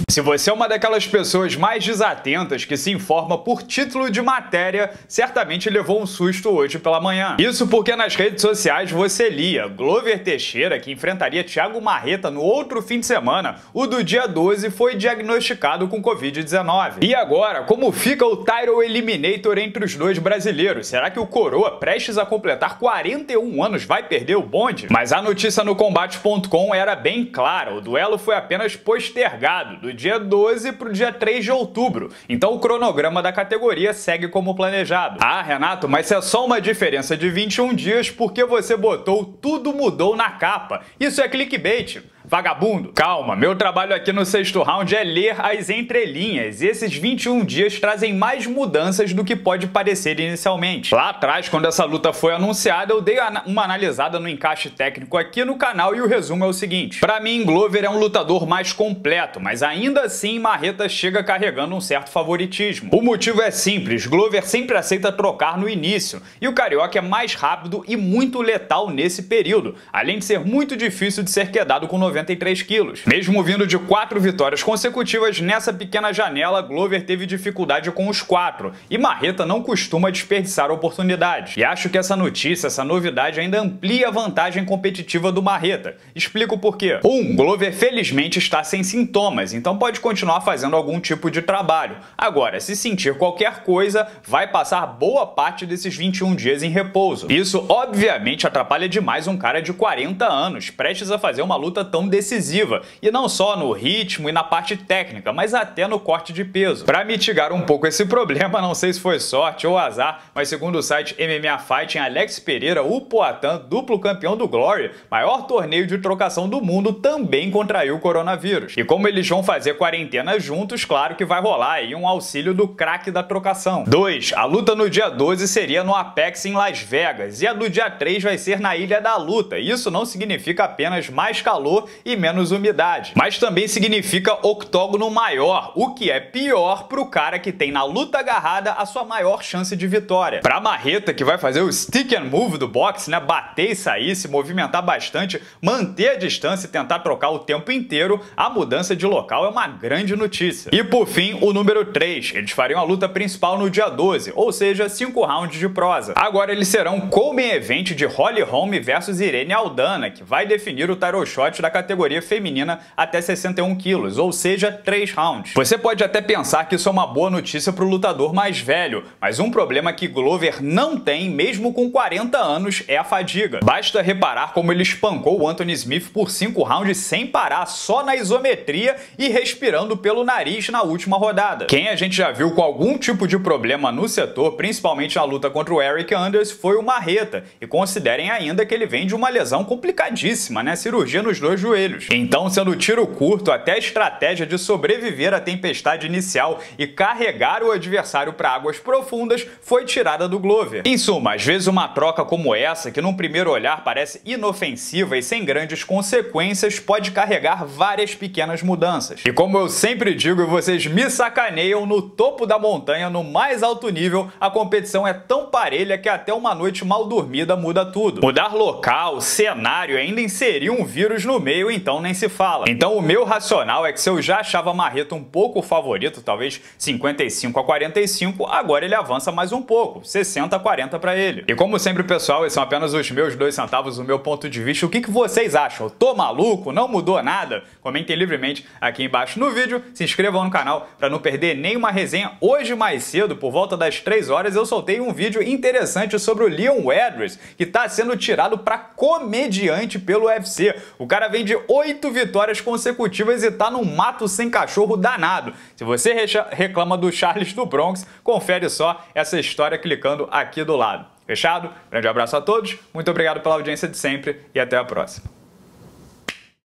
Se você é uma daquelas pessoas mais desatentas que se informa por título de matéria, certamente levou um susto hoje pela manhã. Isso porque nas redes sociais você lia Glover Teixeira, que enfrentaria Thiago Marreta no outro fim de semana, o do dia 12, foi diagnosticado com Covid-19. E agora, como fica o Title Eliminator entre os dois brasileiros? Será que o Coroa, prestes a completar 41 anos, vai perder o bonde? Mas a notícia no Combate.com era bem clara, o duelo foi apenas postergado, do dia 12 para o dia 3 de outubro. Então o cronograma da categoria segue como planejado. Ah, Renato, mas se é só uma diferença de 21 dias, por que você botou "tudo mudou" na capa? Isso é clickbait. Vagabundo! Calma, meu trabalho aqui no sexto round é ler as entrelinhas, e esses 21 dias trazem mais mudanças do que pode parecer inicialmente. Lá atrás, quando essa luta foi anunciada, eu dei uma analisada no encaixe técnico aqui no canal e o resumo é o seguinte. Pra mim, Glover é um lutador mais completo, mas ainda assim Marreta chega carregando um certo favoritismo. O motivo é simples, Glover sempre aceita trocar no início, e o carioca é mais rápido e muito letal nesse período, além de ser muito difícil de ser quedado com 93 quilos. Mesmo vindo de 4 vitórias consecutivas, nessa pequena janela, Glover teve dificuldade com os 4, e Marreta não costuma desperdiçar oportunidades. E acho que essa notícia, essa novidade ainda amplia a vantagem competitiva do Marreta. Explico por quê. Glover felizmente está sem sintomas, então pode continuar fazendo algum tipo de trabalho. Agora, se sentir qualquer coisa, vai passar boa parte desses 21 dias em repouso. Isso, obviamente, atrapalha demais um cara de 40 anos, prestes a fazer uma luta tão decisiva, e não só no ritmo e na parte técnica, mas até no corte de peso. Para mitigar um pouco esse problema, não sei se foi sorte ou azar, mas segundo o site MMA Fighting, Alex Pereira, o Poatan, duplo campeão do Glory, maior torneio de trocação do mundo, também contraiu o coronavírus. E como eles vão fazer quarentena juntos, claro que vai rolar aí um auxílio do craque da trocação. 2. A luta no dia 12 seria no Apex em Las Vegas, e a do dia 3 vai ser na Ilha da Luta. Isso não significa apenas mais calor e menos umidade, mas também significa octógono maior, o que é pior pro cara que tem na luta agarrada a sua maior chance de vitória. Pra Marreta, que vai fazer o stick and move do boxe, né, bater e sair, se movimentar bastante, manter a distância e tentar trocar o tempo inteiro, a mudança de local é uma grande notícia. E por fim, o número 3, eles fariam a luta principal no dia 12, ou seja, 5 rounds de prosa. Agora eles serão co-main event de Holly Holm versus Irene Aldana, que vai definir o title shot da categoria feminina até 61 quilos, ou seja, 3 rounds. Você pode até pensar que isso é uma boa notícia para o lutador mais velho, mas um problema que Glover não tem, mesmo com 40 anos, é a fadiga. Basta reparar como ele espancou o Anthony Smith por 5 rounds sem parar, só na isometria e respirando pelo nariz na última rodada. Quem a gente já viu com algum tipo de problema no setor, principalmente na luta contra o Eric Anders, foi o Marreta, e considerem ainda que ele vem de uma lesão complicadíssima, né? Cirurgia nos 2 joelhos. Então, sendo tiro curto, até a estratégia de sobreviver à tempestade inicial e carregar o adversário para águas profundas foi tirada do Glover. Em suma, às vezes uma troca como essa, que num primeiro olhar parece inofensiva e sem grandes consequências, pode carregar várias pequenas mudanças. E como eu sempre digo e vocês me sacaneiam, no topo da montanha, no mais alto nível, a competição é tão parelha que até uma noite mal dormida muda tudo. Mudar local, cenário e ainda inserir um vírus no meio, então nem se fala. Então o meu racional é que se eu já achava Marreta um pouco favorito, talvez 55-45, agora ele avança mais um pouco, 60-40 para ele. E como sempre, pessoal, esses são apenas os meus 2 centavos, o meu ponto de vista. O que vocês acham? Tô maluco? Não mudou nada? Comentem livremente aqui embaixo no vídeo, se inscrevam no canal para não perder nenhuma resenha. Hoje mais cedo, por volta das 3 horas, eu soltei um vídeo interessante sobre o Leon Edwards, que está sendo tirado para comediante pelo UFC. O cara vem de 8 vitórias consecutivas e tá num mato sem cachorro danado. Se você reclama do Charles do Bronx, confere só essa história clicando aqui do lado. Fechado? Grande abraço a todos, muito obrigado pela audiência de sempre e até a próxima.